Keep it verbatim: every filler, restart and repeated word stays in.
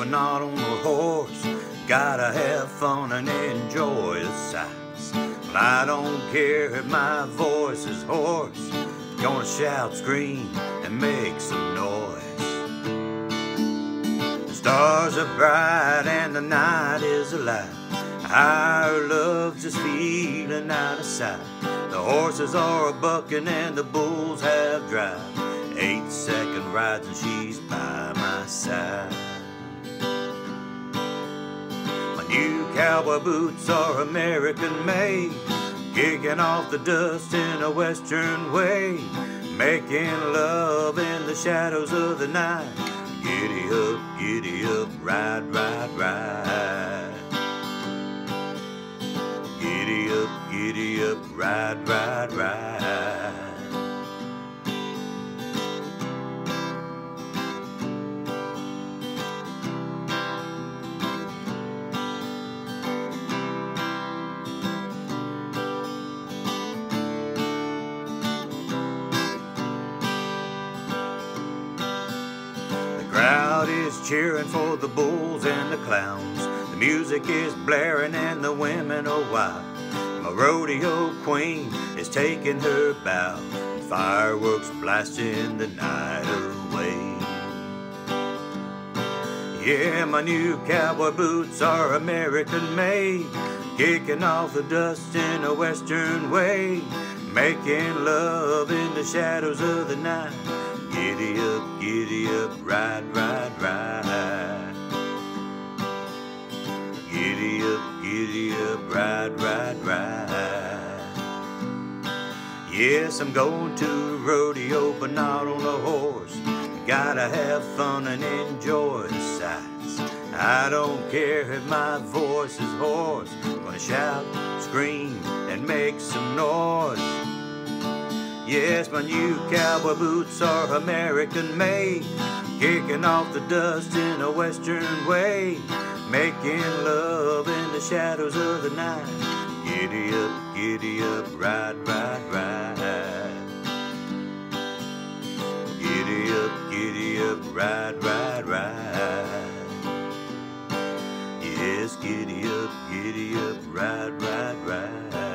but not on a horse. Gotta have fun and enjoy the sights. Well, I don't care if my voice is hoarse. Gonna shout, scream, and make some noise. The stars are bright and the night is alive. Our love's just feeling out of sight. The horses are a-bucking and the bulls have drive. Eight second rides and she's by my side. My new cowboy boots are American made, kicking off the dust in a western way, making love in the shadows of the night. Giddy up, giddy up, ride, ride, ride. Giddy up, giddy up, ride, ride, ride. The crowd is cheering for the bulls and the clowns. The music is blaring and the women are wild. My rodeo queen is taking her bow. Fireworks blasting the night away. Yeah, my new cowboy boots are American made, kicking off the dust in a western way, making love in the shadows of the night. Giddy up, giddy up, ride, ride, ride. Giddy up, giddy up, ride, ride, ride. Yes, I'm going to the rodeo, but not on a horse. Gotta have fun and enjoy the sights. I don't care if my voice is hoarse. Gonna shout, scream, and make some noise. Yes, my new cowboy boots are American made, kicking off the dust in a western way, making love in the shadows of the night. Giddy up, giddy up, ride, ride, ride. Giddy up, giddy up, ride, ride, ride. Yes, giddy up, giddy up, ride, ride, ride.